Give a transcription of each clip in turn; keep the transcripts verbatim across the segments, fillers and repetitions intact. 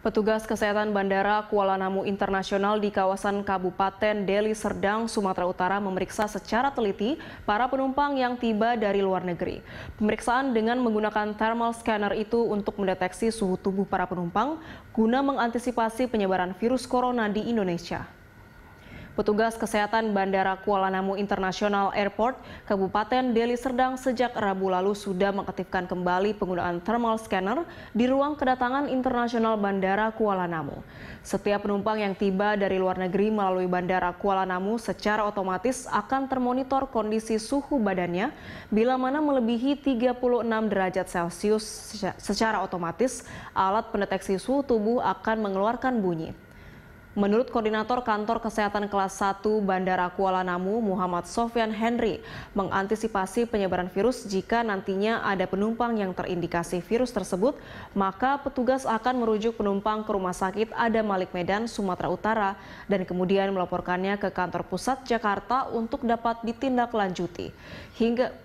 Petugas kesehatan Bandara Kuala Namu Internasional di kawasan Kabupaten Deli Serdang, Sumatera Utara memeriksa secara teliti para penumpang yang tiba dari luar negeri. Pemeriksaan dengan menggunakan thermal scanner itu untuk mendeteksi suhu tubuh para penumpang guna mengantisipasi penyebaran virus corona di Indonesia. Petugas kesehatan Bandara Kuala Namu International Airport, Kabupaten Deli Serdang sejak Rabu lalu sudah mengaktifkan kembali penggunaan thermal scanner di ruang kedatangan internasional Bandara Kuala Namu. Setiap penumpang yang tiba dari luar negeri melalui Bandara Kuala Namu secara otomatis akan termonitor kondisi suhu badannya. Bila mana melebihi tiga puluh enam derajat Celcius, secara otomatis alat pendeteksi suhu tubuh akan mengeluarkan bunyi. Menurut Koordinator Kantor Kesehatan Kelas satu Bandara Kuala Namu, Muhammad Sofyan Henry, mengantisipasi penyebaran virus jika nantinya ada penumpang yang terindikasi virus tersebut, maka petugas akan merujuk penumpang ke Rumah Sakit Adam Malik Medan, Sumatera Utara, dan kemudian melaporkannya ke kantor pusat Jakarta untuk dapat ditindaklanjuti. Hingga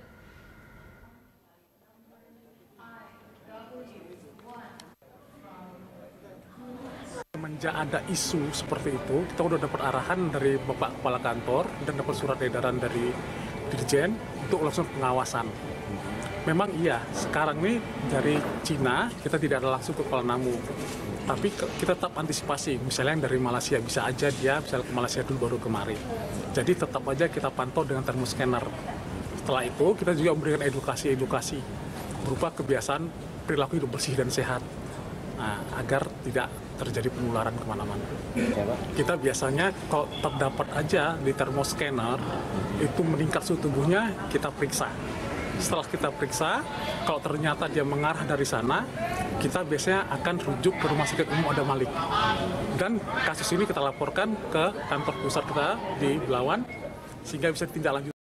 Semenjak ada isu seperti itu, kita sudah dapat arahan dari Bapak Kepala Kantor dan dapat surat edaran dari Dirjen untuk langsung pengawasan. Memang iya, sekarang ini dari Cina kita tidak ada langsung ke Kuala Namu, tapi kita tetap antisipasi. Misalnya yang dari Malaysia bisa aja dia misalnya ke Malaysia dulu baru kemari. Jadi tetap aja kita pantau dengan thermoscanner. Setelah itu kita juga memberikan edukasi-edukasi berupa kebiasaan perilaku hidup bersih dan sehat. Nah, agar tidak terjadi penularan kemana-mana. Kita biasanya kalau terdapat aja di thermoscanner itu meningkat suhu tubuhnya, kita periksa. Setelah kita periksa, kalau ternyata dia mengarah dari sana, kita biasanya akan rujuk ke Rumah Sakit Umum Adam Malik. Dan kasus ini kita laporkan ke kantor pusat kita di Belawan, sehingga bisa ditindaklanjuti.